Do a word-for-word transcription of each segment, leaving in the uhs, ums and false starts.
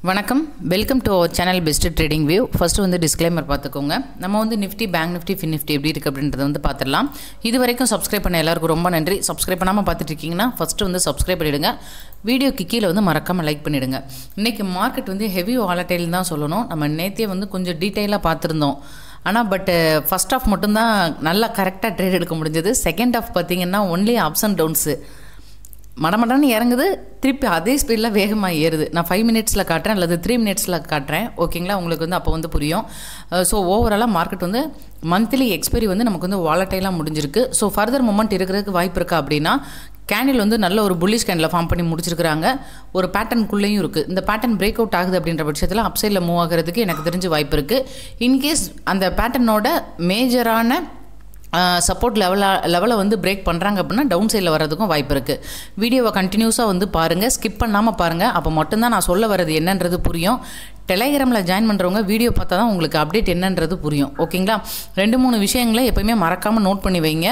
வணக்கம் welcome to our channel best trading view. First வந்து disclaimer பார்த்துக்கோங்க. நம்ம வந்து நிஃப்டி பேங்க் நிஃப்டி ஃபின் நிஃப்டி எப்படி இருக்குது அப்படின்றத வந்து பார்த்துடலாம். இது வரைக்கும் சப்ஸ்கிரைப் பண்ண எல்லாருக்கும் ரொம்ப நன்றி. சப்ஸ்கிரைப் பண்ணாமல் பார்த்துட்டு இருக்கீங்கன்னா ஃபஸ்ட்டு வந்து சப்ஸ்கிரைப் பண்ணிவிடுங்க. வீடியோக்கு கீழே வந்து மறக்காமல் லைக் பண்ணிவிடுங்க. இன்றைக்கி மார்க்கெட் வந்து ஹெவி வாலடைல் தான் சொல்லணும். நம்ம நேற்றே வந்து கொஞ்சம் டீட்டெயிலாக பார்த்துருந்தோம். ஆனால் பட் ஃபஸ்ட் ஆஃப் மட்டும்தான் நல்லா கரெக்டாக ட்ரேட் எடுக்க முடிஞ்சது. செகண்ட் ஆஃப் பார்த்திங்கன்னா ஒன்லி அப்ஸ் அண்ட் டவுன்ஸு மடமடன்னு இறங்குது, திருப்பி அதே ஸ்பீடில் வேகமாக ஏறுது. நான் ஃபைவ் மினிட்ஸில் காட்டுறேன் அல்லது த்ரீ மினிட்ஸில் காட்டுறேன், ஓகேங்களா? உங்களுக்கு வந்து அப்போ வந்து புரியும். ஸோ ஓவராலாக மார்க்கெட் வந்து மந்த்லி எக்ஸ்பைரி வந்து நமக்கு வந்து வாலடைலாக முடிஞ்சிருக்கு. ஸோ ஃபர்தர் மூமெண்ட் இருக்கிறதுக்கு வாய்ப்பு இருக்கா அப்படின்னா, கேண்டில் வந்து நல்ல ஒரு புல்லிஷ் கேண்டில் ஃபார்ம் பண்ணி முடிச்சிருக்கிறாங்க. ஒரு பேட்டர்னுக்குள்ளேயும் இருக்குது. இந்த பேட்டர்ன் பிரேக் அவுட் ஆகுது அப்படின்ற பட்சத்தில் அப்சைடில் மூவ் ஆகிறதுக்கு எனக்கு தெரிஞ்சு வாய்ப்பு இருக்குது. இன்கேஸ் அந்த பேட்டர்னோட மேஜரான சப்போர்ட் லெவலாக லெவலை வந்து பிரேக் பண்ணுறாங்க அப்படின்னா டவுன் சைடில் வர்றதுக்கும் வாய்ப்பு இருக்குது. வீடியோவை கண்டினியூஸாக வந்து பாருங்கள், ஸ்கிப் பண்ணாமல் பாருங்கள். அப்போ மட்டும்தான் நான் சொல்ல வர்றது என்னன்றது புரியும். டெலிகிராமில் ஜாயின் பண்ணுறவங்க வீடியோ பார்த்தா தான் உங்களுக்கு அப்டேட் என்னன்றது புரியும், ஓகேங்களா? ரெண்டு மூணு விஷயங்களை எப்போயுமே மறக்காமல் நோட் பண்ணி வைங்க.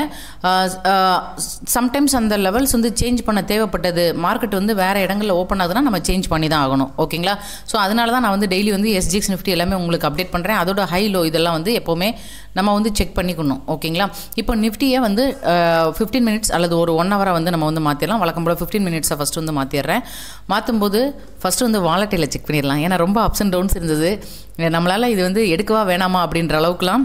சம்டைம்ஸ் அந்த லெவல்ஸ் வந்து சேஞ்ச் பண்ண தேவைப்பட்டது, மார்க்கெட் வந்து வேறு இடங்களில் ஓப்பன் ஆகுதுன்னா நம்ம சேஞ்ச் பண்ணி தான் ஆகணும், ஓகேங்களா? ஸோ அதனால தான் நான் வந்து டெய்லி வந்து எஸ்ஜிஎக்ஸ் நிஃப்டி எல்லாமே உங்களுக்கு அப்டேட் பண்ணுறேன். அதோட ஹை லோ இதெல்லாம் வந்து எப்போவுமே நம்ம வந்து செக் பண்ணிக்கணும், ஓகேங்களா? இப்போ நிஃப்டியை வந்து ஃபிஃப்டீன் மினிட்ஸ் அல்லது ஒரு ஒன் ஹவராக வந்து நம்ம வந்து மாற்றிடலாம். வழக்கம் போல் ஃபிஃப்டீன் மினிட்ஸை ஃபஸ்ட்டு வந்து மாற்றிடுறேன். மாற்றும்போது ஃபஸ்ட்டு வந்து வாலட்டைல செக் பண்ணிடலாம். ஏன்னா ரொம்ப அப்ஸ் அண்ட் டவுன்ஸ் இருந்தது. நம்மளால் இது வந்து எடுக்கவா வேணாமா அப்படின்ற அளவுக்குலாம்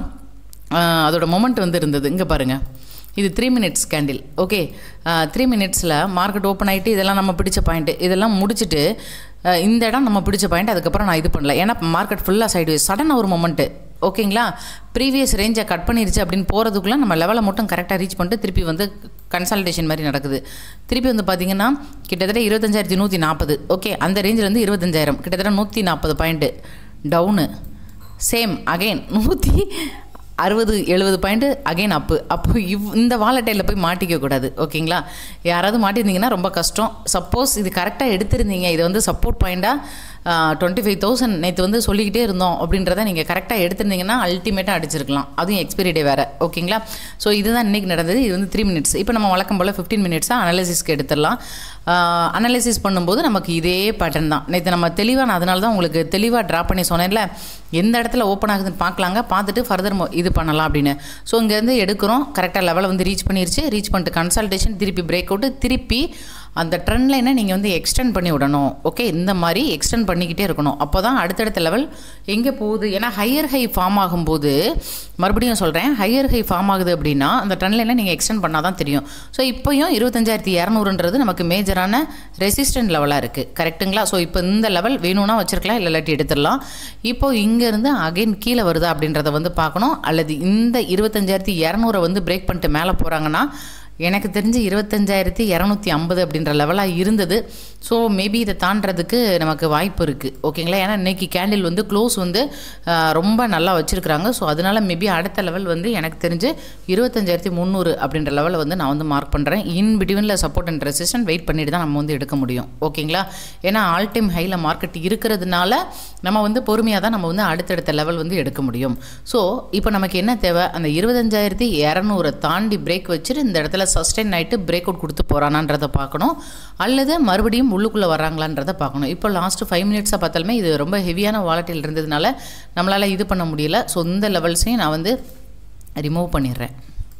அதோட மொமெண்ட் வந்து இருந்தது. இங்கே பாருங்கள், இது three minutes candle, okay? Three மினிட்ஸில் மார்க்கெட் ஓப்பன் ஆகிட்டு இதெல்லாம் நம்ம பிடிச்ச பாயிண்ட்டு இதெல்லாம் முடிச்சுட்டு இந்த இடம் நம்ம பிடிச்ச பாயிண்ட் அதுக்கப்புறம் நான் இது பண்ணல. ஏன்னா மார்க்கெட் ஃபுல்லாக சைடு சடனாக ஒரு மொமெண்ட்டு, ஓகேங்களா? ப்ரீவியஸ் ரேஞ்சை கட் பண்ணிருச்சு அப்படின்னு போகிறதுக்குள்ளே நம்ம லெவலை மட்டும் கரெக்டாக ரீச் பண்ணிட்டு திருப்பி வந்து கன்சல்டேஷன் மாதிரி நடக்குது. திருப்பி வந்து பார்த்திங்கன்னா கிட்டத்தட்ட இருபத்தஞ்சாயிரத்தி நூற்றி நாற்பது, ஓகே? அந்த ரேஞ்சில் வந்து இருபத்தஞ்சாயிரம் கிட்டத்தட்ட நூற்றி நாற்பது பாயிண்ட்டு டவுனு. சேம் அகைன் நூற்றி அறுபது எழுபது பாயிண்ட்டு அகைன் அப்பு. அப்போ இவ் இந்த வாலட்டைலில் போய் மாட்டிக்கக்கூடாது, ஓகேங்களா? யாராவது மாட்டியிருந்தீங்கன்னா ரொம்ப கஷ்டம். சப்போஸ் இது கரெக்டாக எடுத்திருந்தீங்க, இது வந்து சப்போர்ட் பாயிண்ட்டாக டுவெண்ட்டி ஃபைவ் தௌசண்ட் நேற்று வந்து சொல்லிக்கிட்டே இருந்தோம் அப்படின்றத நீங்கள் கரெக்டாக எடுத்திருந்தீங்கன்னா அல்டிமேட்டாக அடிச்சிருக்கலாம். அதுவும் எக்ஸ்பைரி டே வேறு, ஓகேங்களா? ஸோ இதுதான் இன்றைக்கி நடந்தது. இது வந்து த்ரீ மினிட்ஸ். இப்போ நம்ம வழக்கம் போல் ஃபிஃப்டீன் மினிட்ஸாக அனாலிசிஸ்க்கு எடுத்துடலாம். அனாலிசிஸ் பண்ணும்போது நமக்கு இதே பேட்டர்ன் தான். நேற்று நம்ம தெளிவாக, நான் அதனால தான் உங்களுக்கு தெளிவாக ட்ரா பண்ணி சொன்னேன்ல, எந்த இடத்துல ஓப்பன் ஆகுதுன்னு பார்க்கலாங்க, பார்த்துட்டு ஃபர்தர் இது பண்ணலாம் அப்படின்னு. ஸோ இங்கேருந்து எடுக்கிறோம், கரெக்டாக லெவலை வந்து ரீச் பண்ணிருச்சு. ரீச் பண்ணிட்டு கன்சல்டேஷன், திருப்பி பிரேக் அவுட்டு, திருப்பி அந்த ட்ரெண்ட் லைனை நீங்கள் வந்து எக்ஸ்டெண்ட் பண்ணி விடணும், ஓகே? இந்த மாதிரி எக்ஸ்டெண்ட் பண்ணிக்கிட்டே இருக்கணும். அப்போ தான் அடுத்தடுத்த லெவல் எங்கே போகுது. ஏன்னா ஹையர் ஹை ஃபார்ம் ஆகும்போது, மறுபடியும் சொல்கிறேன், ஹையர் ஹை ஃபார்ம் ஆகுது அப்படின்னா அந்த ட்ரெண்ட் லைனை நீங்கள் எக்ஸ்டெண்ட் பண்ணால் தான் தெரியும். ஸோ இப்போயும் இருபத்தஞ்சாயிரத்தி இரநூறுன்றது நமக்கு மேஜரான ரெசிஸ்டன்ட் லெவலாக இருக்குது, கரெக்டுங்களா? ஸோ இப்போ இந்த லெவல் வேணும்னா வச்சுருக்கலாம், இல்லை இல்லாட்டி எடுத்துடலாம். இப்போது இங்கேருந்து அகைன் கீழே வருதா அப்படின்றத வந்து பார்க்கணும். அல்லது இந்த இருபத்தஞ்சாயிரத்தி இரநூறை வந்து பிரேக் பண்ணிட்டு மேலே போகிறாங்கன்னா, எனக்கு தெரிஞ்சு இருபத்தஞ்சாயிரத்தி இரநூத்தி ஐம்பது அப்படின்ற லெவலாக இருந்தது. ஸோ மேபி இதை தாண்டறதுக்கு நமக்கு வாய்ப்பு இருக்குது, ஓகேங்களா? ஏன்னா இன்றைக்கி கேண்டில் வந்து க்ளோஸ் வந்து ரொம்ப நல்லா வச்சுருக்குறாங்க. ஸோ அதனால் மேபி அடுத்த லெவல் வந்து எனக்கு தெரிஞ்சு இருபத்தஞ்சாயிரத்தி முந்நூறு அப்படின்ற லெவலில் வந்து நான் வந்து மார்க் பண்ணுறேன். இன் பிட்வீனில் சப்போர்ட் அண்ட் ரெசிஸ்டன்ஸ் வெயிட் பண்ணிட்டு தான் நம்ம வந்து எடுக்க முடியும், ஓகேங்களா? ஏன்னா ஆல் டைம் ஹையில் மார்க்கெட் இருக்கிறதுனால நம்ம வந்து பொறுமையாக தான் நம்ம வந்து அடுத்தடுத்த லெவல் வந்து எடுக்க முடியும். ஸோ இப்போ நமக்கு என்ன தேவை, அந்த இருபத்தஞ்சாயிரத்தி இரநூறை தாண்டி பிரேக் வச்சுட்டு இந்த இடத்துல சஸ்டெயின் ஆகிட்டு பிரேக் அவுட் கொடுத்து போகிறானான்றதை பார்க்கணும், அல்லது மறுபடியும் உள்ளுக்குள்ளே வராங்களான்றதை பார்க்கணும். இப்போ லாஸ்ட்டு ஃபைவ் மினிட்ஸாக பார்த்தாலுமே இது ரொம்ப ஹெவியான வாலட்டைல் இருந்ததுனால நம்மளால் இது பண்ண முடியல. ஸோ இந்த லெவல்ஸையும் நான் வந்து ரிமூவ் பண்ணிடுறேன்.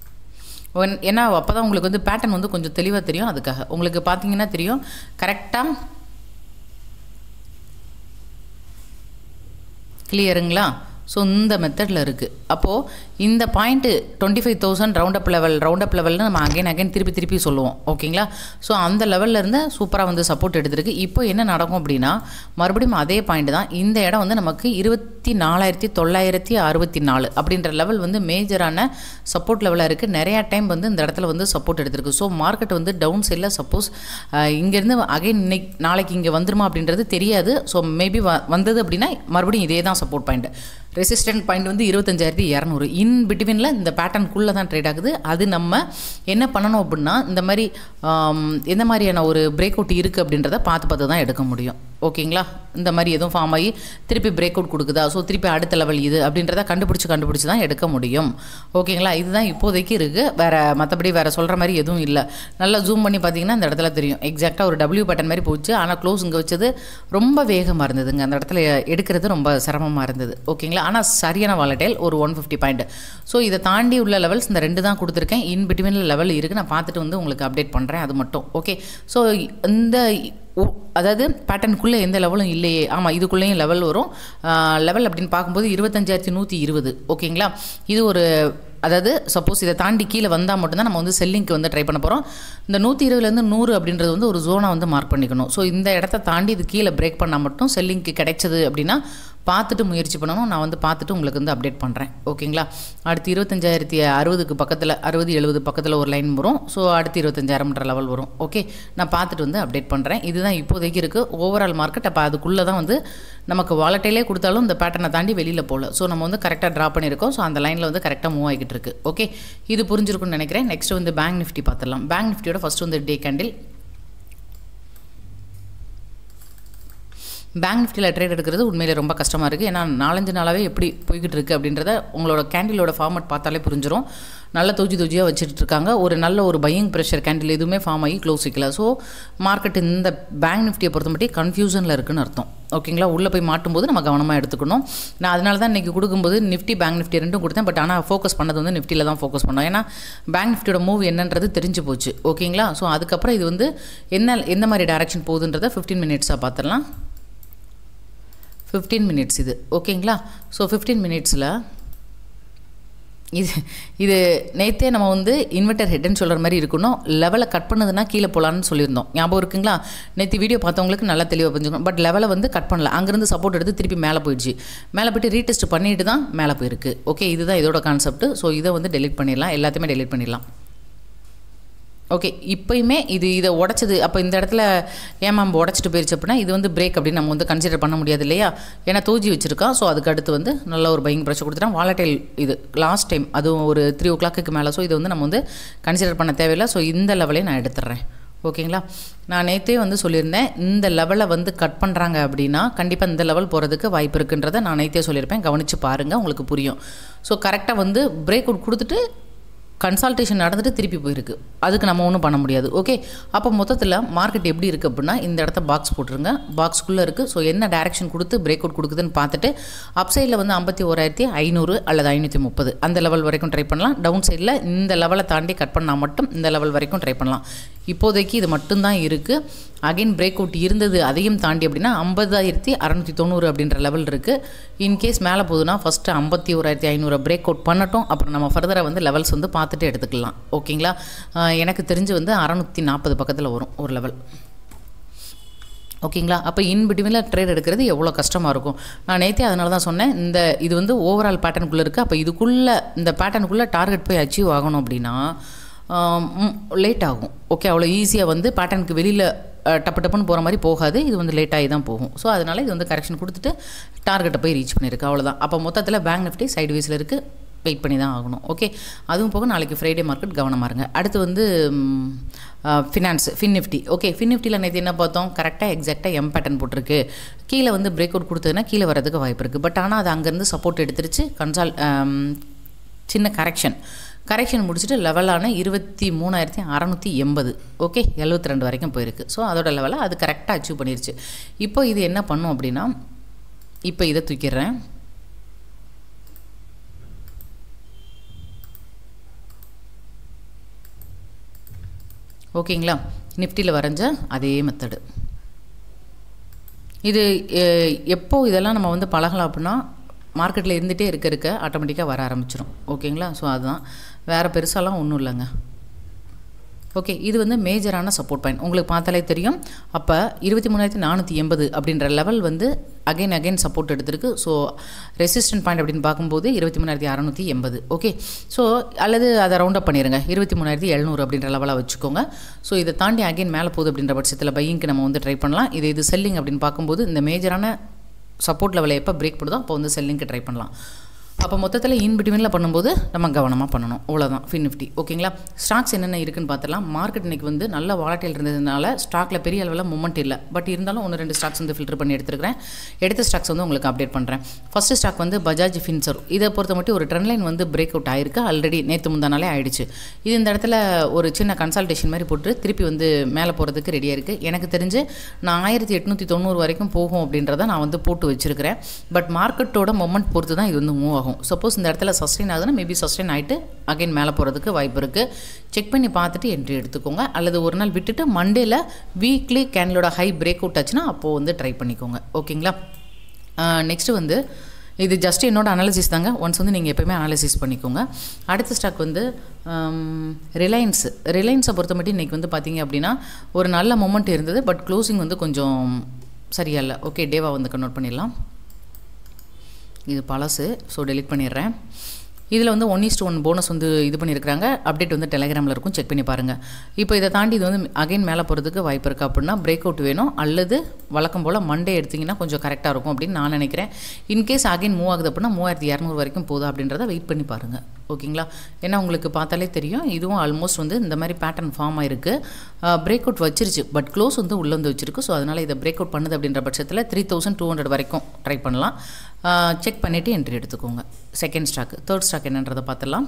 ஏன்னா அப்போ தான் உங்களுக்கு வந்து பேட்டர்ன் வந்து கொஞ்சம் தெளிவாக தெரியும். அதுக்காக உங்களுக்கு பார்த்தீங்கன்னா தெரியும் கரெக்டாக, கிளியருங்களா? ஸோ இந்த மெத்தடில் இருக்குது. அப்போது இந்த point twenty five thousand round up level round up லெவல்னு நம்ம அகைன் அகைன் திருப்பி திருப்பி சொல்லுவோம், ஓகேங்களா? ஸோ அந்த லெவலில் இருந்து சூப்பராக வந்து சப்போர்ட் எடுத்துருக்கு. இப்போ என்ன நடக்கும் அப்படின்னா, மறுபடியும் அதே பாயிண்ட் தான். இந்த இடம் வந்து நமக்கு இருபத்தி நாலாயிரத்தி தொள்ளாயிரத்தி அறுபத்தி நாலு அப்படின்ற லெவல் வந்து மேஜரான சப்போர்ட் லெவலாக இருக்குது. நிறையா டைம் வந்து இந்த இடத்துல வந்து சப்போர்ட் எடுத்திருக்கு. ஸோ மார்க்கெட் வந்து டவுன் சைடில் சப்போஸ் இங்கேருந்து அகைன் இன்னைக்கு நாளைக்கு இங்கே வந்துருமா அப்படின்றது தெரியாது. ஸோ மேபி வ வந்தது அப்படின்னா மறுபடியும் இதே தான் சப்போர்ட் பாயிண்ட். ரெசிஸ்டன்ட் பாயிண்ட் வந்து இருபத்தஞ்சாயிரத்தி இரநூறு. இன் பிட்வீனில் இந்த பேட்டர்னுக்குள்ளே தான் ட்ரேட் ஆகுது. அது நம்ம என்ன பண்ணணும் அப்படின்னா, இந்த மாதிரி எந்த மாதிரியான ஒரு பிரேக் அவுட் இருக்குது அப்படின்றத பார்த்து பார்த்து தான் எடுக்க முடியும். ஓகேங்களா. இந்த மாதிரி எதுவும் ஃபார்ம் ஆகி திருப்பி பிரேக் அவுட் கொடுக்குதா, ஸோ திருப்பி அடுத்த லெவல் இது அப்படின்றத கண்டுபிடிச்சி கண்டுபிடிச்சி தான் எடுக்க முடியும். ஓகேங்களா. இதுதான் இப்போதைக்கு இருக்குது. வேறு மற்றபடி வேறு சொல்கிற மாதிரி எதுவும் இல்லை. நல்லா ஜூம் பண்ணி பார்த்தீங்கன்னா இந்த இடத்துல தெரியும் எக்ஸாக்டாக ஒரு டபிள்யூ பேட்டர்ன் மாதிரி போச்சு. ஆனால் க்ளோஸ் இங்கே வச்சது ரொம்ப வேகமாக இருந்ததுங்க. அந்த இடத்துல எடுக்கிறது ரொம்ப சிரமமாக இருந்தது. ஓகேங்களா. ஆனால் சரியான வாலடைல் ஒரு ஒன் ஃபிஃப்டி பாயிண்ட். ஸோ இதை தாண்டி உள்ள லெவல்ஸ் இந்த ரெண்டு தான் கொடுத்துருக்கேன். இன் பிட்வீனில் லெவல் இருக்குது. நான் பார்த்துட்டு வந்து உங்களுக்கு அப்டேட் பண்ணுறேன் அது மட்டும். ஓகே. ஸோ இந்த அதாவது பேட்டர்னுக்குள்ளே எந்த லெவலும் இல்லையே. ஆமாம், இதுக்குள்ளேயும் லெவல் வரும். லெவல் அப்படின்னு பார்க்கும்போது இருபத்தஞ்சாயிரத்தி நூற்றி இருபது. ஓகேங்களா. இது ஒரு அதாவது சப்போஸ் இதை தாண்டி கீழே வந்தால் மட்டும்தான் நம்ம வந்து செல்லிங்க்கு வந்து ட்ரை பண்ண போகிறோம். இந்த நூற்றி இருபதுலேருந்து நூறு அப்படின்றது வந்து ஒரு ஜோனை வந்து மார்க் பண்ணிக்கணும். ஸோ இந்த இடத்த தாண்டி இது கீழே பிரேக் பண்ணால் மட்டும் செல்லிங்க்கு கிடைச்சது அப்படின்னா பார்த்துட்டு முயற்சி பண்ணணும். நான் வந்து பார்த்துட்டு உங்களுக்கு வந்து அப்டேட் பண்ணுறேன். ஓகேங்களா. அடுத்து இருபத்தஞ்சாயிரத்தி அறுபதுக்கு பக்கத்தில் அறுபது எழுபது பக்கத்தில் ஒரு லைன் வரும். ஸோ அடுத்து இருபத்தஞ்சாயிரம்ன்ற லெவல் வரும். ஓகே. நான் பார்த்துட்டு வந்து அப்டேட் பண்ணுறேன். இதுதான் இப்போதைக்கு இருக்குது ஓவரால் மார்க்கெட். அப்போ அதுக்குள்ளே தான் வந்து நமக்கு வாலட்டைலே கொடுத்தாலும் இந்த பேட்டர்னை தாண்டி வெளியில் போகல. ஸோ நம்ம வந்து கரெக்டாக ட்ரா பண்ணியிருக்கோம். ஸோ அந்த லைனில் வந்து கரெக்டாக மூவ் ஆகிட்டு இருக்கு. ஓகே. இது புரிஞ்சிருக்குன்னு நினைக்கிறேன். நெக்ஸ்ட் வந்து பேங்க் நிஃப்டி பார்த்துடலாம். பேங்க் நிஃப்டியோட ஃபஸ்ட்டு வந்து டே கேண்டில். பேங்க் நிஃப்டியில் ட்ரேட் எடுக்கிறது உண்மையிலே ரொம்ப கஷ்டமாக இருக்குது. ஏன்னா நாலஞ்சு நாளாகவே எப்படி போய்கிட்டு இருக்குது அப்படின்றத உங்களோட கேண்டிலோட ஃபார்மட் பார்த்தாலே புரிஞ்சிடும். நல்ல தூஜி தூஜியாக வச்சுட்டு இருக்காங்க. ஒரு நல்ல ஒரு பையிங் ப்ரெஷர் கேண்டில் எதுவுமே ஃபார்ம் ஆகி க்ளோஸ் வைக்கல. ஸோ மார்க்கெட் இந்த பேங்க் நிஃப்டியை பொறுத்த மட்டும் கன்ஃபியூஷனில் இருக்குன்னு அர்த்தம். ஓகேங்களா. உள்ளே போய் மாட்டும்போது நம்ம கவனமாக எடுத்துக்கணும். நான் அதனால தான் இன்றைக்கி கொடுக்கும்போது நிஃப்டி பேங்க் நிஃப்டி ரெண்டும் கொடுத்தேன். பட் ஆனால் ஃபோக்கஸ் பண்ணது வந்து நிஃப்டியில் தான் ஃபோக்கஸ் பண்ணோம். ஏன்னா பேங்க் நிஃப்டியோட மூவ் என்னன்றது தெரிஞ்சு போச்சு. ஓகேங்களா. ஸோ அதுக்கப்புறம் இது வந்து என்ன எந்த மாதிரி டைரக்ஷன் போகுதுன்றதை ஃபிஃப்டீன் மினிட்ஸாக பார்த்துடலாம். ஃபிஃப்டீன் மினிட்ஸ் இது. ஓகேங்களா. ஸோ ஃபிஃப்டீன் மினிட்ஸில் இது இது நேற்றே நம்ம வந்து இன்வெர்டர் ஹெட்னு சொல்கிற மாதிரி இருக்கணும். லெவலை கட் பண்ணதுன்னா கீழே போகலான்னு சொல்லியிருந்தோம். ஞாபகம் இருக்குங்களா. நேற்று வீடியோ பார்த்தவங்களுக்கு நல்லா தெளிவாக புரிஞ்சுக்கணும். பட் லெவலை வந்து கட் பண்ணல. அங்கேருந்து சப்போர்ட் எடுத்து திருப்பி மேலே போயிடுச்சு. மேலே போய்ட்டு ரீடெஸ்ட் பண்ணிட்டு தான் மேலே போயிருக்கு. ஓகே. இதுதான் இதோட கான்செப்ட். ஸோ இதை வந்து டெலிட் பண்ணிடலாம். எல்லாத்தையுமே டெலிட் பண்ணிடலாம். ஓகே. இப்போயுமே இது இதை உடச்சது. அப்போ இந்த இடத்துல ஏமாம் உடச்சிட்டு போயிடுச்சு அப்படின்னா இது வந்து பிரேக் அப்படின்னு நம்ம வந்து கன்சிடர் பண்ண முடியாது இல்லையா. ஏன்னா தூஜி வச்சுருக்கோம். ஸோ அதுக்கு அடுத்து வந்து நல்ல ஒரு பையிங் ப்ரெஷர் கொடுத்துட்டா வாலட்டைல் இது லாஸ்ட் டைம் அதுவும் ஒரு த்ரீ ஓ கிளாக்கு மேலே. ஸோ இதை வந்து நம்ம வந்து கன்சிடர் பண்ண தேவையில்லை. ஸோ இந்த லெவலே நான் எடுத்துடுறேன். ஓகேங்களா. நான் நேற்றே வந்து சொல்லியிருந்தேன் இந்த லெவலை வந்து கட் பண்ணுறாங்க அப்படின்னா கண்டிப்பாக இந்த லெவல் போகிறதுக்கு வாய்ப்பு இருக்குன்றதை நான் நேற்றே சொல்லியிருப்பேன். கவனித்து பாருங்கள், உங்களுக்கு புரியும். ஸோ கரெக்டாக வந்து பிரேக் அவுட் கொடுத்துட்டு கன்சல்டேஷன் நடந்துட்டு திருப்பி போயிருக்கு. அதுக்கு நம்ம ஒன்றும் பண்ண முடியாது. ஓகே. அப்போ மொத்தத்தில் மார்க்கெட் எப்படி இருக்குது அப்படின்னா இந்த இடத்த பாக்ஸ் போட்டுருங்க. பாக்ஸ்க்குள்ளே இருக்குது. ஸோ என்ன டைரக்ஷன் கொடுத்து பிரேக் அவுட் கொடுக்குதுன்னு பார்த்துட்டு அப் சைடில் வந்து ஐம்பத்தி ஓராயிரத்தி ஐநூறு அல்லது ஐநூற்றி முப்பது அந்த லெவல் வரைக்கும் ட்ரை பண்ணலாம். டவுன் சைடில் இந்த லெவலை தாண்டி கட் பண்ணால் மட்டும் இந்த லெவல் வரைக்கும் ட்ரை பண்ணலாம். இப்போதைக்கு இது மட்டும்தான் இருக்குது. அகைன் பிரேக் அவுட் இருந்தது அதையும் தாண்டி அப்படின்னா ஐம்பதாயிரத்தி அறநூற்றி தொண்ணூறு அப்படின்ற லெவல் இருக்குது. இன்கேஸ் மேலே போகுதுன்னா ஃபஸ்ட்டு ஐம்பத்தி ஓராயிரத்தி ஐநூறு பிரேக் அவுட் பண்ணட்டும். அப்புறம் நம்ம ஃபர்தராக வந்து லெவல்ஸ் வந்து பார்த்துட்டு எடுத்துக்கலாம். ஓகேங்களா. எனக்கு தெரிஞ்சு வந்து அறநூற்றி நாற்பது பக்கத்தில் வரும் ஒரு லெவல். ஓகேங்களா. அப்போ இன் பிட்வீனில் ட்ரேட் எடுக்கிறது எவ்வளோ கஷ்டமாக இருக்கும். நான் நேற்றே அதனால தான் சொன்னேன் இந்த இது வந்து ஓவரால் பேட்டர்னுக்குள்ளே இருக்குது. அப்போ இதுக்குள்ளே இந்த பேட்டர்னுக்குள்ளே டார்கெட் போய் அச்சீவ் ஆகணும் அப்படின்னா லேட் ஆகும். ஓகே. அவ்வளோ ஈஸியாக வந்து பேட்டர்னுக்கு வெளியில் டப்பு டப்புன்னு போகிற மாதிரி போகாது. இது வந்து லேட்டாகி தான் போகும். ஸோ அதனால் இது வந்து கரெக்ஷன் கொடுத்துட்டு டார்கெட்டை போய் ரீச் பண்ணியிருக்கு. அவ்வளோதான். அப்போ மொத்தத்தில் பேங்க் நிஃப்டி சைடு வேஸில் இருக்குது. வெயிட் பண்ணி தான் ஆகணும். ஓகே. அதுவும் போக நாளைக்கு ஃப்ரைடே மார்க்கெட் கவனமாக இருங்க. அடுத்து வந்து finance fin Nifty. Okay. Fin நிஃப்டியில் நேற்று என்ன பார்த்தோம். கரெக்டாக எக்ஸாக்டாக எம் பேட்டர்ன் போட்டிருக்கு. கீழே வந்து பிரேக் அவுட் கொடுத்ததுன்னா கீழே வரதுக்கு வாய்ப்பு இருக்குது. பட் ஆனால் அது அங்கேருந்து சப்போர்ட் எடுத்துருச்சு. கன்சால் சின்ன கரெக்ஷன் கரெக்ஷன் முடிச்சுட்டு லெவலான இருபத்தி மூணாயிரத்தி அறநூற்றி எண்பது. ஓகே. எழுபத்தி ரெண்டு வரைக்கும் போயிருக்கு. ஸோ அதோட லெவலை அது கரெக்டாக அச்சீவ் பண்ணிருச்சு. இப்போ இது என்ன பண்ணும் அப்படின்னா இப்போ இதை தூக்கிடுறேன். ஓகேங்களா. நிஃப்டியில் வரைஞ்ச அதே மெத்தடு இது. எப்போ இதெல்லாம் நம்ம வந்து பழகலாம் அப்படின்னா மார்க்கெட்டில் இருந்துகிட்டே இருக்க இருக்க ஆட்டோமேட்டிக்காக வர ஆரம்பிச்சிடும். ஓகேங்களா. ஸோ அதுதான் வேறு பெருசாலாம் ஒன்றும் இல்லைங்க. ஓகே. இது வந்து மேஜரான சப்போர்ட் பாயிண்ட் உங்களுக்கு பார்த்தாலே தெரியும். அப்போ இருபத்தி மூணாயிரத்தி நானூற்றி எண்பது அப்படின்ற லெவல் வந்து அகைன் அகைன் சப்போர்ட் எடுத்திருக்கு. ஸோ ரெசிஸ்டன்ட் பாயிண்ட் அப்படின்னு பார்க்கும்போது இருபத்தி மூணாயிரத்தி அறநூற்றி எண்பது. ஓகே. ஸோ அல்லது அதை ரவுண்ட் அப் பண்ணிடுங்க. இருபத்தி மூணாயிரத்தி எழுநூறு அப்படின்ற லெவலாக வச்சுக்கோங்க. ஸோ இதை தாண்டி அகைன் மேலே போகுது அப்படின்ற பட்சத்தில் பையிங்க்கு நம்ம வந்து ட்ரை பண்ணலாம். இது இது செல்லிங் அப்படின்னு பார்க்கும்போது இந்த மேஜரான சப்போர்ட் லெவலில் எப்போ பிரேக் போடுதோ அப்போ வந்து செல்லிங்க்கு ட்ரை பண்ணலாம். அப்போ மொத்தத்தில் இன் பிட்வீனில் பண்ணும்போது நம்ம கவனமாக பண்ணணும். அவ்வளோதான் ஃபின் நிஃப்டி. ஓகேங்களா? ஸ்டாக்ஸ் என்னென்ன இருக்குன்னு பார்த்துலாம். மார்க்கெட் இன்றைக்கி வந்து நல்ல வாலட்டைல் இருந்ததுனால ஸ்டாக்கில் பெரிய அளவில் மூமெண்ட் இல்லை. பட் இருந்தாலும் ஒன்று ரெண்டு ஸ்டாக்ஸ் வந்து ஃபில்டர் பண்ணி எடுத்துருக்கிறேன். எடுத்த ஸ்டாக்ஸ் வந்து உங்களுக்கு அப்டேட் பண்ணுறேன். ஃபஸ்ட்டு ஸ்டாக் வந்து பஜாஜ் ஃபின்சர்வ். இதை பொறுத்த மட்டும் ஒரு ட்ரெண்ட் லைன் வந்து பிரேக் அவுட் ஆயிருக்கு. ஆல்ரெடி நேற்று முந்தானாலே ஆயிடுச்சு. இது இந்த இடத்துல ஒரு சின்ன கன்சல்டேஷன் மாதிரி போட்டு திருப்பி வந்து மேலே போகிறதுக்கு ரெடியாக இருக்குது. எனக்கு தெரிஞ்சு நான் ஆயிரத்தி எட்நூற்றி தொண்ணூறு வரைக்கும் போகும் அப்படின்றத நான் வந்து போட்டு வச்சுருக்கிறேன். பட் மார்க்கெட்டோட மொமெண்ட் பொறுத்து தான் இது வந்து மூவ் ஆகும். சப்போஸ் இந்த இடத்துல சஸ்டெயின் ஆகுதுன்னா மேபி சஸ்டெயின் ஆகிட்டு அகைன் மேலே போகிறதுக்கு வாய்ப்பு இருக்குது. செக் பண்ணி பார்த்துட்டு என்ட்ரி எடுத்துக்கோங்க. அல்லது ஒரு நாள் விட்டுட்டு மண்டேல வீக்லி கேண்டலோட ஹை பிரேக் அவுட் ஆச்சுன்னா அப்போது வந்து ட்ரை பண்ணிக்கோங்க. ஓகேங்களா? நெக்ஸ்ட்டு வந்து இது ஜஸ்ட் என்னோட அனாலிசிஸ் தாங்க. ஒன்ஸ் வந்து நீங்கள் எப்போயுமே அனாலிசிஸ் பண்ணிக்கோங்க. அடுத்த ஸ்டாக் வந்து ரிலையன்ஸ். ரிலையன்ஸை பொறுத்த மட்டும் இன்றைக்கி வந்து பார்த்தீங்க அப்படின்னா ஒரு நல்ல மொமெண்ட் இருந்தது. பட் க்ளோசிங் வந்து கொஞ்சம் சரியா இல்லை. ஓகே, டேவா வந்து கன்வெர்ட் பண்ணிடலாம். இது பழசு, ஸோ டெலிட் பண்ணிடுறேன். இதில் வந்து ஒன் இஸ்ட் ஒன் போனஸ் வந்து இது பண்ணியிருக்காங்க. அப்டேட் வந்து டெலிகிராமில் இருக்கும், செக் பண்ணி பாருங்கள். இப்போ இதை தாண்டி இது வந்து அகைன் மேலே போகிறதுக்கு வாய்ப்பு இருக்குது. அப்படின்னா பிரேக் அவுட் வேணும், அல்லது வழக்கம் போல் மண்டே எடுத்திங்கன்னா கொஞ்சம் கரெக்டாக இருக்கும் அப்படின்னு நான் நினைக்கிறேன். இன்கேஸ் அகைன் மூவ் ஆகுது அப்படின்னா மூவாயிரத்தி இரநூறு வரைக்கும் போகுது அப்படின்றத வெயிட் பண்ணி பாருங்கள். ஓகேங்களா? ஏன்னா உங்களுக்கு பார்த்தாலே தெரியும் இதுவும் ஆல்மோஸ்ட் வந்து இந்த மாதிரி பேட்டர்ன் ஃபார்ம் ஆகிருக்கு. பிரேக் அவுட் வச்சிருச்சு, பட் க்ளோஸ் வந்து உள்ளே வந்து வச்சிருக்கு. ஸோ அதனால் இதை பிரேக் அவுட் பண்ணுது அப்படின்ற பட்சத்தில் த்ரீ தௌசண்ட் டூ ஹண்ட்ரட் வரைக்கும் ட்ரை பண்ணலாம். செக் பண்ணிவிட்டு என்ட்ரி எடுத்துக்கோங்க. Second stock. தேர்ட் ஸ்டாக் என்னன்றதை பார்த்துடலாம்.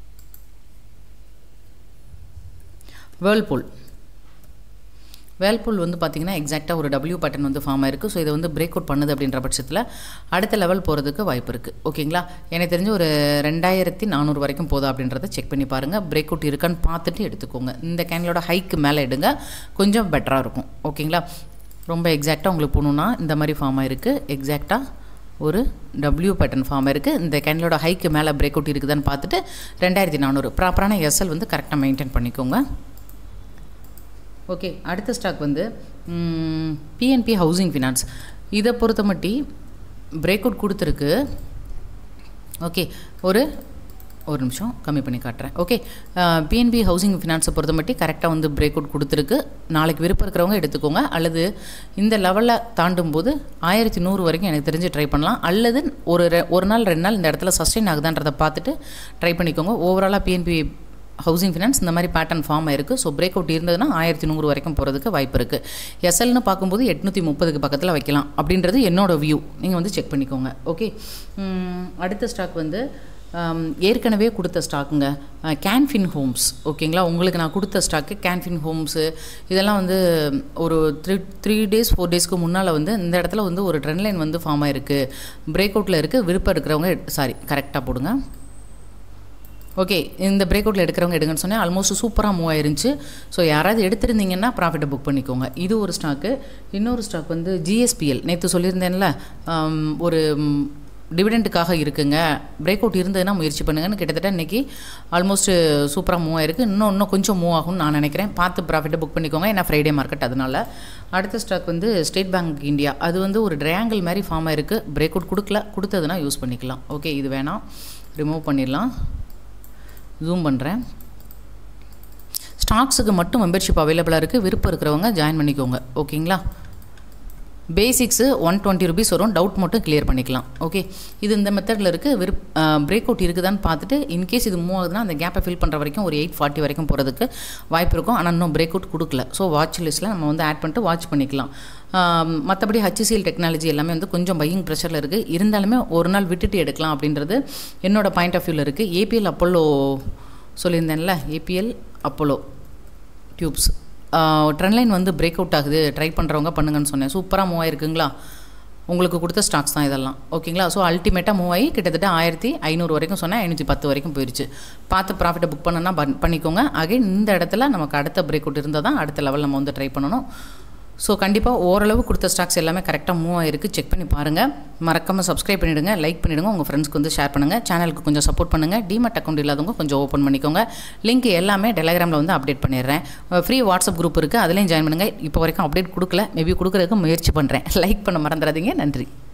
வேர்ல்பூல். வேர்ல்பூல் வந்து பார்த்திங்கன்னா எக்ஸாக்டாக ஒரு டபிள்யூ பேட்டர்ன் வந்து ஃபார்ம் ஆயிருக்கு. ஸோ இதை வந்து பிரேக் அவுட் பண்ணுது அப்படின்ற பட்சத்தில் அடுத்த லெவல் போகிறதுக்கு வாய்ப்பு இருக்குது. ஓகேங்களா? எனக்கு தெரிஞ்சு ஒரு ரெண்டாயிரத்தி நானூறு வரைக்கும் போதும் அப்படின்றத செக் பண்ணி பாருங்கள். பிரேக் அவுட் இருக்கான்னு பார்த்துட்டு எடுத்துக்கோங்க. இந்த கேண்டலோட ஹைக்கு மேலே எடுங்க, கொஞ்சம் பெட்டராக இருக்கும். ஓகேங்களா? ரொம்ப எக்ஸாக்டாக உங்களுக்கு போகணுன்னா இந்த மாதிரி ஃபார்ம் ஆயிருக்கு. எக்ஸாக்டாக ஒரு டபிள்யூ பேட்டர்ன் ஃபார்ம் இருக்குது. இந்த கேண்டலோட ஹைக்கு மேலே பிரேக் அவுட் இருக்குதான்னு பார்த்துட்டு ரெண்டாயிரத்தி நானூறு ப்ராப்பரான எஸ்எல் வந்து கரெக்டாக மெயின்டைன் பண்ணிக்கோங்க. ஓகே, அடுத்த ஸ்டாக் வந்து பிஎன்பி ஹவுசிங் ஃபினான்ஸ். இதை பொறுத்த மட்டி பிரேக் அவுட் கொடுத்துருக்கு. ஓகே, ஒரு ஒரு நிமிஷம் கம்மி பண்ணி காட்டுறேன். ஓகே, பிஎன்பி ஹவுசிங் ஃபினான்ஸை பொறுத்த மட்டும் கரெக்டாக வந்து பிரேக் அவுட் கொடுத்துருக்கு. நாளைக்கு விருப்பம் இருக்கிறவங்க எடுத்துக்கோங்க. அல்லது இந்த லெவலில் தாண்டும் போது ஆயிரத்தி நூறு வரைக்கும் எனக்கு தெரிஞ்சு ட்ரை பண்ணலாம். அல்லது ஒரு ஒரு நாள் ரெண்டு நாள் இந்த இடத்துல சஸ்டெயின் ஆகுதான்றதை பார்த்துட்டு ட்ரை பண்ணிக்கோங்க. ஓவராலாக பிஎன்பி ஹவுசிங் ஃபினான்ஸ் இந்த மாதிரி பேட்டர்ன் ஃபார்ம் ஆயிருக்கு. ஸோ பிரேக் அவுட் இருந்ததுன்னா ஆயிரத்தி நூறு வரைக்கும் போகிறதுக்கு வாய்ப்பு இருக்குது. எஸ்எல்னு பார்க்கும்போது எட்நூற்றி முப்பதுக்கு பக்கத்தில் வைக்கலாம் அப்படின்றது என்னோட வியூ. நீங்கள் வந்து செக் பண்ணிக்கோங்க. ஓகே, அடுத்த ஸ்டாக் வந்து ஏற்கனவே கொடுத்த ஸ்டாக்குங்க, கேன்ஃபின் ஹோம்ஸ். ஓகேங்களா? உங்களுக்கு நான் கொடுத்த ஸ்டாக்கு கேன்ஃபின் ஹோம்ஸு. இதெல்லாம் வந்து ஒரு த்ரீ த்ரீ டேஸ் ஃபோர் டேஸ்க்கு முன்னால் வந்து இந்த இடத்துல வந்து ஒரு ட்ரெண்ட் லைன் வந்து ஃபார்ம் ஆயிருக்கு. பிரேக் அவுட்டில் இருக்குது. விருப்பம் இருக்கிறவங்க சாரி கரெக்டாக போடுங்க. ஓகே, இந்த பிரேக் அவுட்டில் எடுக்கிறவங்க எடுங்கன்னு சொன்னேன். ஆல்மோஸ்ட் சூப்பராக மூவ் ஆயிருந்துச்சு. ஸோ யாராவது எடுத்திருந்தீங்கன்னா ப்ராஃபிட்டை புக் பண்ணிக்கோங்க. இது ஒரு ஸ்டாக்கு. இன்னொரு ஸ்டாக் வந்து ஜிஎஸ்பிஎல். நேற்று சொல்லியிருந்தேன்ல ஒரு டிவிடெண்ட்டுக்காக இருக்குங்க, பிரேக் அவுட் இருந்ததுன்னா முயற்சி பண்ணுங்கன்னு. கிட்டத்தட்ட இன்றைக்கி ஆல்மோஸ்ட் சூப்பராக மூவ் ஆயிருக்கு. இன்னும் இன்னும் கொஞ்சம் மூவ் ஆகும்னு நான் நினைக்கிறேன். பார்த்து ப்ராஃபிட்டை புக் பண்ணிக்கோங்க. ஏன்னா ஃப்ரைடே மார்க்கெட் அதனால். அடுத்த ஸ்டாக் வந்து ஸ்டேட் பேங்க் இந்தியா. அது வந்து ஒரு ட்ரையாங்கிள் மாதிரி ஃபார்ம் ஆயிருக்கு. பிரேக் அவுட் கொடுக்கல, கொடுத்ததுன்னா யூஸ் பண்ணிக்கலாம். ஓகே, இது வேணாம், ரிமூவ் பண்ணிடலாம். ஜூம் பண்ணுறேன். ஸ்டாக்ஸுக்கு மட்டும் மெம்பர்ஷிப் அவைலபிளாக இருக்குது. விருப்பம் இருக்கிறவங்க ஜாயின் பண்ணிக்கோங்க. ஓகேங்களா? பேசிக்ஸு ஒன் டுவெண்ட்டி ருபீஸ் வரும். டவுட் மட்டும் கிளியர் பண்ணிக்கலாம். ஓகே, இது இந்த மெத்தடில் இருக்குது. விருப் பிரேக் அவுட் இருக்குதான்னு பார்த்துட்டு இன்கேஸ் இது மூவ் ஆகுதுன்னா அந்த கேப்பை ஃபில் பண்ணுற வரைக்கும் ஒரு எயிட் ஃபார்ட்டி வரைக்கும் போகிறதுக்கு வாய்ப்பு இருக்கும். ஆனால் இன்னும் பிரேக் அவுட் கொடுக்கல. ஸோ வாட்ச் லிஸ்ட்டில் நம்ம வந்து ஆட் பண்ணிட்டு வாட்ச் பண்ணிக்கலாம். மற்றபடி ஹச்சிசிஎல் டெக்னாலஜி எல்லாமே வந்து கொஞ்சம் பையிங் ப்ரெஷரில் இருக்குது. இருந்தாலுமே ஒரு நாள் விட்டுட்டு எடுக்கலாம் அப்படின்றது என்னோடய பாயிண்ட் ஆஃப் வியூவில் இருக்குது. ஏபிஎல் அப்போலோ சொல்லியிருந்தேன்ல, APL Apollo tubes trend line வந்து பிரேக் அவுட் ஆகுது, ட்ரை பண்ணுறவங்க பண்ணுங்கன்னு சொன்னேன். சூப்பராக மூவ் ஆயிருக்குங்களா? உங்களுக்கு கொடுத்த ஸ்டாக்ஸ் தான் இதெல்லாம். ஓகேங்களா? ஸோ அல்டிமேட்டாக மூவ் ஆகி கிட்டத்தட்ட ஆயிரத்தி ஐநூறு வரைக்கும் சொன்னேன். ஐநூற்றி பத்து வரைக்கும் போயிடுச்சு. பார்த்து ப்ராஃபிட்டை புக் பண்ணனா பண்ணிக்கோங்க. அகைன் இந்த இடத்துல நமக்கு அடுத்த பிரேக் அவுட் இருந்தால் தான் அடுத்த லெவல் நம்ம வந்து ட்ரை பண்ணணும். ஸோ கண்டிப்பாக ஓரளவு கொடுத்த ஸ்டாக்ஸ் எல்லாமே கரெக்டாக மூவ் ஆகிருக்கு. செக் பண்ணி பாருங்கள். மறக்காமல் சப்ஸ்கிரைப் பண்ணிவிடுங்க, லைக் பண்ணிவிடுங்க, உங்கள் ஃப்ரெண்ட்ஸ்க்கு வந்து ஷேர் பண்ணுங்கள். சேனலுக்கு கொஞ்சம் சப்போர்ட் பண்ணுங்கள். டிமெட் அக்கௌண்ட் இல்லாதவங்க கொஞ்சம் ஓப்பன் பண்ணிக்கோங்க. லிங்க் எல்லாமே டெலிகிராமில் வந்து அப்டேட் பண்ணிடுறேன். ஃப்ரீ வாட்ஸ்அப் குரூப் இருக்குது, அதுலேயும் ஜாயின் பண்ணுங்கள். இப்போ வரைக்கும் அப்டேட் கொடுக்கல, மேபி கொடுக்குறதுக்கு முயற்சி பண்ணுறேன். லைக் பண்ண மறந்துடாதீங்க. நன்றி.